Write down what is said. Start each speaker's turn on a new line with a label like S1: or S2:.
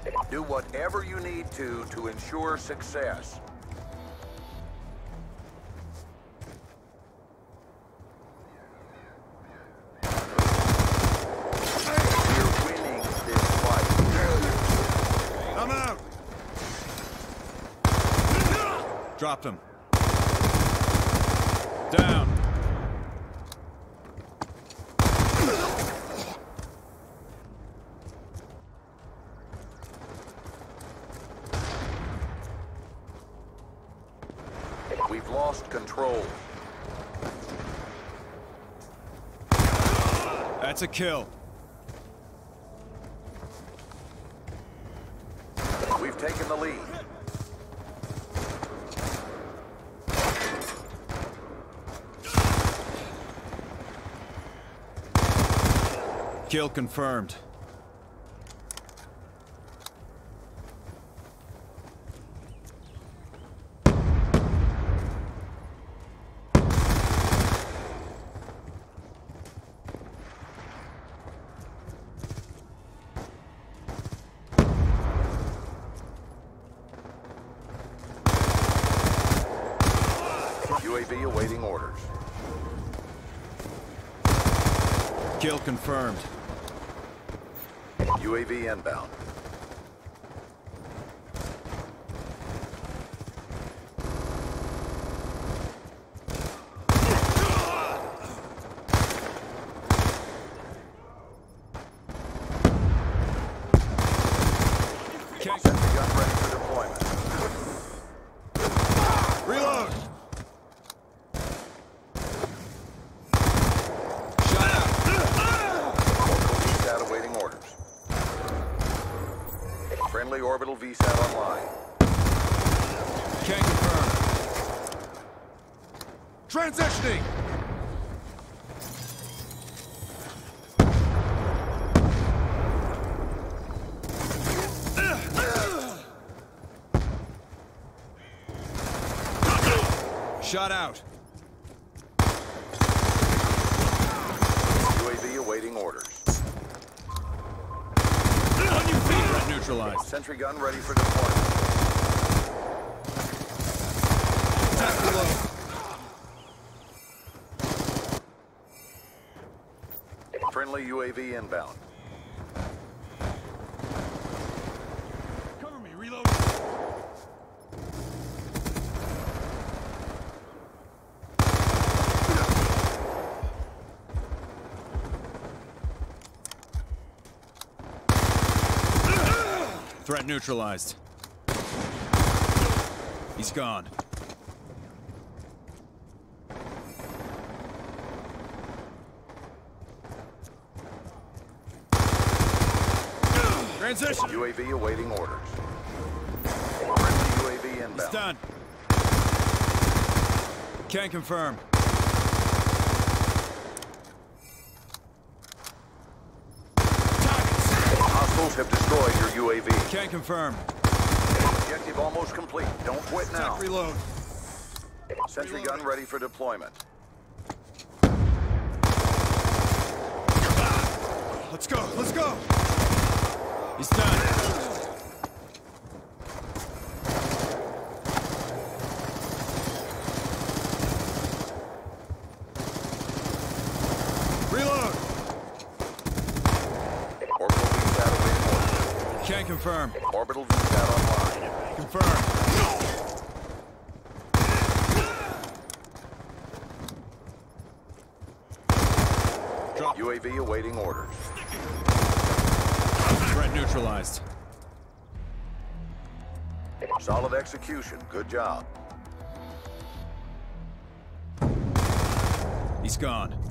S1: Do whatever you need to ensure success. We're winning this fight.
S2: I'm out! Dropped him. Down.
S1: We've lost control.
S2: That's a kill.
S1: We've taken the lead.
S2: Kill confirmed.
S1: UAV awaiting orders.
S2: Kill confirmed.
S1: UAV inbound. Set the gun ready for deployment.
S2: Reload!
S1: VSAT awaiting orders. Friendly orbital VSAT online.
S2: Can confirm. Transitioning! Shot out.
S1: UAV awaiting orders.
S2: On your feet. Threat neutralized.
S1: Sentry gun ready for deployment.
S2: Tap reload.
S1: Friendly UAV inbound.
S2: Cover me. Reload. Threat neutralized. He's gone. Transition.
S1: UAV awaiting orders. Friendly UAV inbound.
S2: He's done. Can confirm.
S1: Hostiles have destroyed your UAV.
S2: Can confirm.
S1: Objective almost complete. Don't quit now.
S2: Tech reload.
S1: Sentry gun ready for deployment.
S2: Let's go. Let's go. He's done. Reload.
S1: Orbital VSAT awaiting orders.
S2: Can confirm.
S1: Orbital VSAT online.
S2: Confirm. Drop.
S1: UAV awaiting orders.
S2: Threat neutralized.
S1: Solid execution. Good job.
S2: He's gone.